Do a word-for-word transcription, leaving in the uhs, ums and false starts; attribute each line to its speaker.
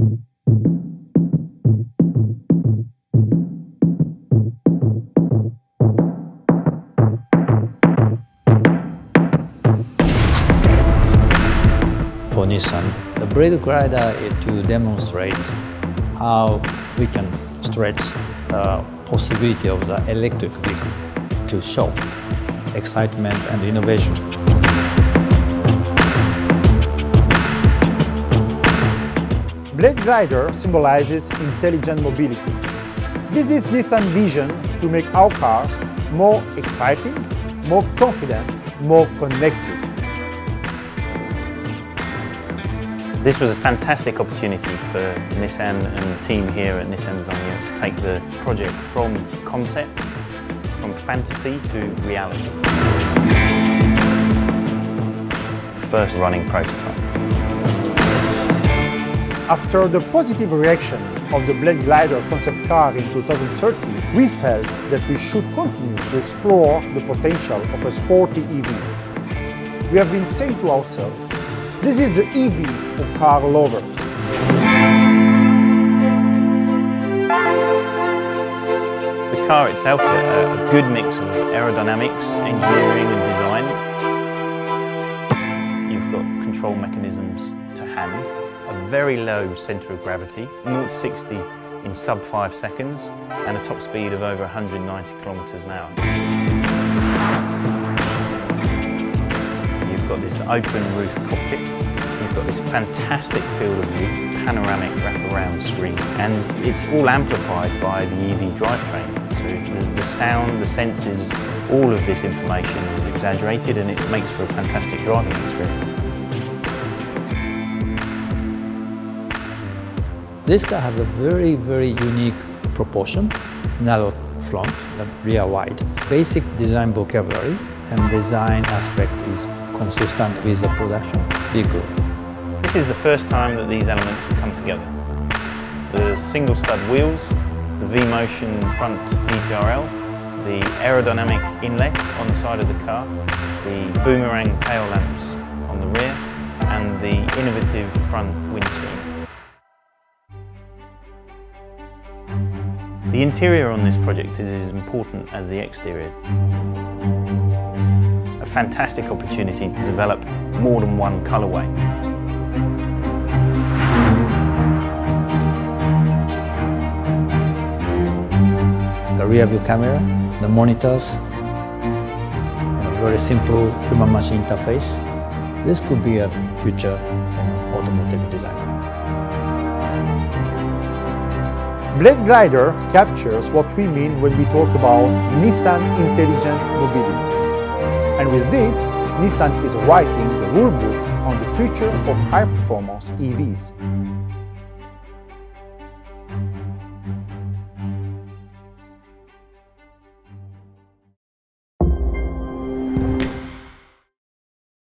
Speaker 1: For Nissan, the Blade Glider is to demonstrate how we can stretch the possibility of the electric vehicle to show excitement and innovation.
Speaker 2: Blade Glider symbolizes intelligent mobility. This is Nissan's vision to make our cars more exciting, more confident, more connected.
Speaker 3: This was a fantastic opportunity for Nissan and the team here at Nissan Design Europe to take the project from concept, from fantasy to reality. First running prototype.
Speaker 2: After the positive reaction of the Blade Glider concept car in two thousand thirteen, we felt that we should continue to explore the potential of a sporty E V. We have been saying to ourselves, this is the E V for car lovers.
Speaker 3: The car itself is a, a good mix of aerodynamics, engineering and design. You've got control mechanisms to hand, a very low centre of gravity, zero to sixty in sub five seconds and a top speed of over one hundred ninety kilometres an hour. You've got this open roof cockpit, you've got this fantastic field of view, panoramic wraparound screen, and it's all amplified by the E V drivetrain. So the, the sound, the senses, all of this information is exaggerated and it makes for a fantastic driving experience.
Speaker 1: This car has a very, very unique proportion, narrow front and rear wide. Basic design vocabulary and design aspect is consistent with the production vehicle.
Speaker 3: This is the first time that these elements have come together. The single stud wheels, the V-Motion front D T R L, the aerodynamic inlet on the side of the car, the boomerang tail lamps on the rear, and the innovative front windscreen. The interior on this project is as important as the exterior. A fantastic opportunity to develop more than one colourway.
Speaker 1: The rear view camera, the monitors, and a very simple human machine interface. This could be a future you know, automotive design.
Speaker 2: Blade Glider captures what we mean when we talk about Nissan Intelligent Mobility. And with this, Nissan is writing the rule book on the future of high-performance E Vs.